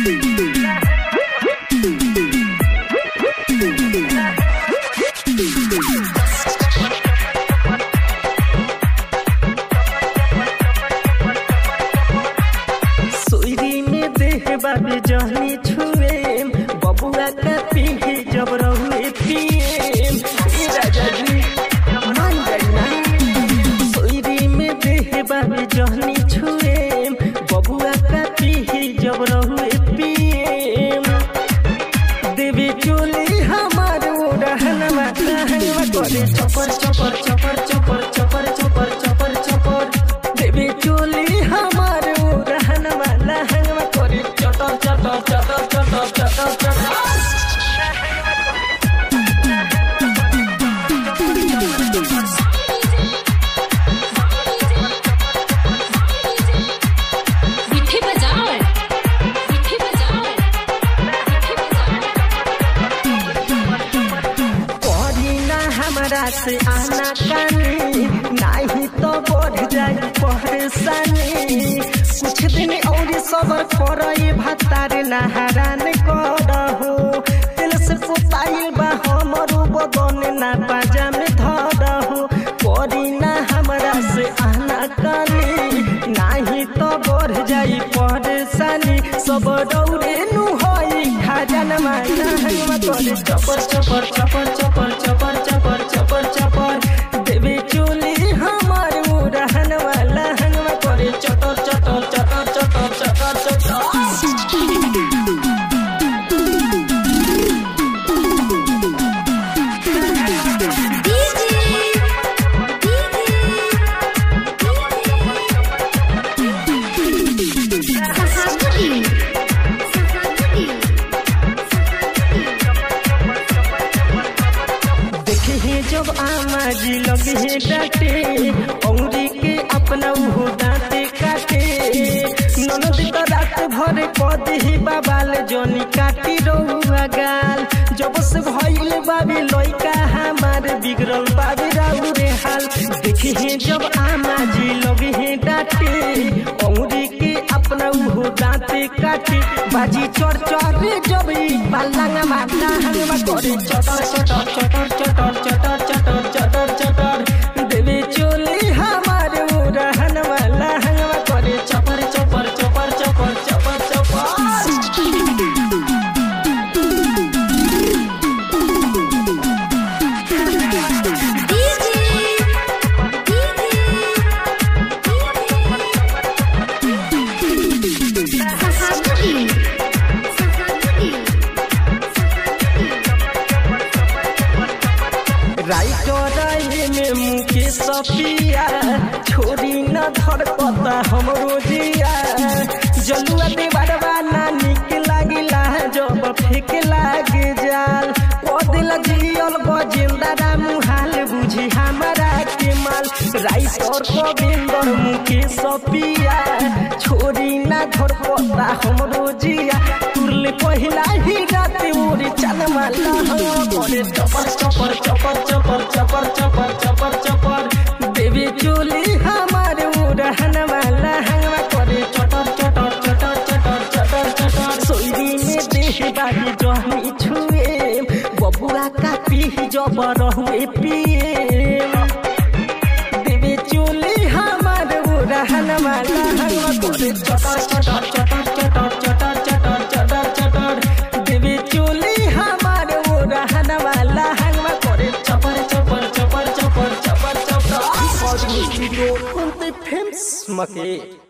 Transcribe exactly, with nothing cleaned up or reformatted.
बाबे जहनी छुए बबुआ का पीढ़ी जब रहुए पिए राजा जी मान जाना सोयरी में देह बाबे जहनी छुए बबुआ का पीढ़ी जब रहुए पिए देवी चोली हमारे रहनवा रहनवा करे चपर चपर चपर चपर चपर चपर चपर चपर देवी चोली हमारे रहनवा रहनवा करे चटर चटर चटर चटर चटर चटर विठी बजाओ विठी बजाओ पढ़ी ना हमरा से आना कानी नहीं तो बढ़ जाए परेशानी कुछ दिन और सबर करे भतार नहरान करहो दिल से पुताइल बा हमरो बदन ना बाजा में धरहो पढ़ी ना हमरा से आना कानी नहीं तो बढ़ जाई परेशानी सब दौड़े नु होई खजाना माना हम करे चपर चपर चपर चपर चपर चपर चपर चपर देवी चोली हमार रहन वाला हनवा करे चटर चटर चटर चटर चटर चटर जब आमा जी लगे है डांटे औरी के अपना उहो दांते काटे ननद तो रात भर कद ही बाबाल जोनी काटी रहुआ गाल जब से भइल बाबे लइका हमार बिगड़ल बाबे राउरे हाल देखे है जब आमा जी लगे है डांटे औरी के अपना उहो दांते काटे बाजी चढ़ चढ़ जब ई बालंगा मारता हनवा करे चटर चटर चटर चटर चटर चटर चटर चटर देवी चोली हमारे रहन वाला हनवा करे चपर चपर चपर चपर चपर चपर राइटर में मुके सपिया छोरी न धर पता हमरो जिया जलुआ देवरवा ना निक लागिला जब फेंक लागे जाल पदिल जियल गजिंदा मुहाल बुझी हमारा के माल राइटर गोविंदर मुके सपिया छोरी न धर पता हमरो जिया तुरले पहिला ही रात ओरी चल माला करे चपर चपर चपर चपर चपर चपर चपर चपर देवी चोली हमारे रहन वाला हंगवा करे चटर चटर चटर चटर चटर चटर सोयरी में देह बाबी जहनी छुए बबुआ का पीह जब रहुए पिए देवी चोली हमारे रहन वाला हंगवा करे चटर चटर चटर चटर चटर चटर चटर चटर देवी चोली हमारे रहन वाला हंगवा करे चपर चपर चपर चपर चपर चपर फेमस मके